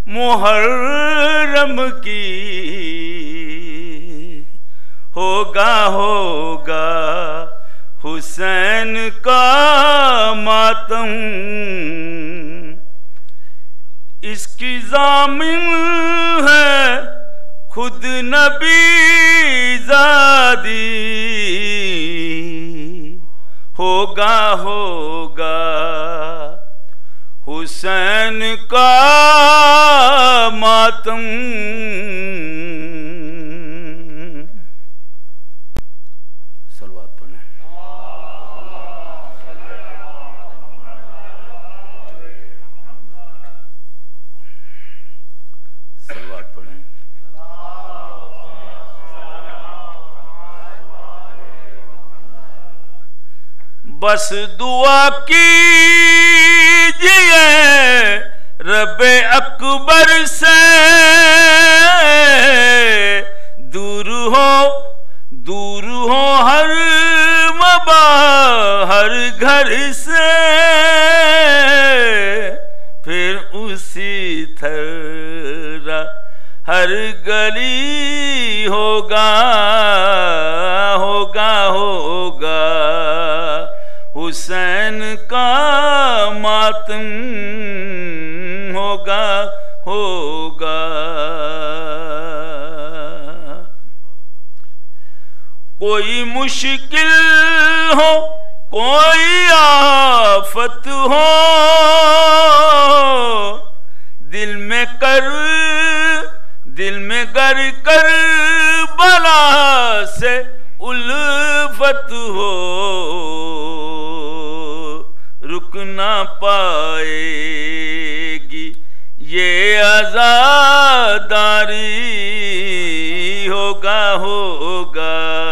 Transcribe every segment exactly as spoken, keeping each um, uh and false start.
मुहर्रम की होगा होगा हुसैन का मातम। इसकी जामिन है खुद नबी ज़ादी, होगा होगा हुसैन का मातम। सलवात पढ़ें। सलवात पढ़ें। बस दुआ कीजिए रब्बे अकबर से, दूर हो दूर हो हर वबा हर घर से, फिर उसी तरह हर गली होगा होगा होगा हुसैन का मातम, होगा होगा। कोई मुश्किल हो कोई आफत हो, दिल में कर दिल में गर कर बला से उल्फत हो, रुक ना पाएगी ये आज़ादारी, होगा होगा।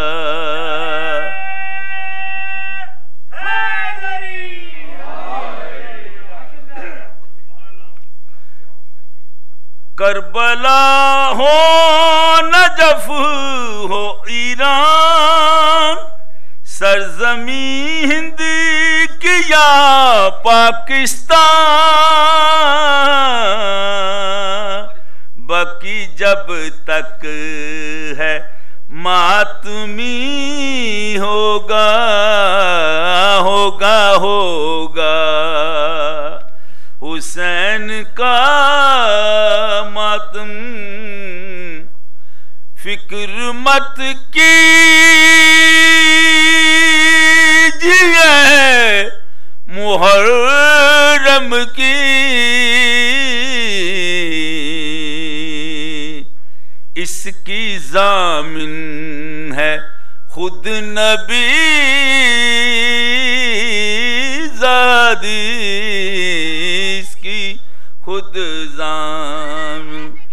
करबला हो नजफ हो ईरान, सरजमी हिंद की या पाकिस्तान, बाकी जब तक है मातमी होगा होगा होगा हुसैन का मातम। फिक्र मत कीजिए मुहर्रम की, इसकी जामिन है खुद नबी ज़ादी, इसकी खुद जामिन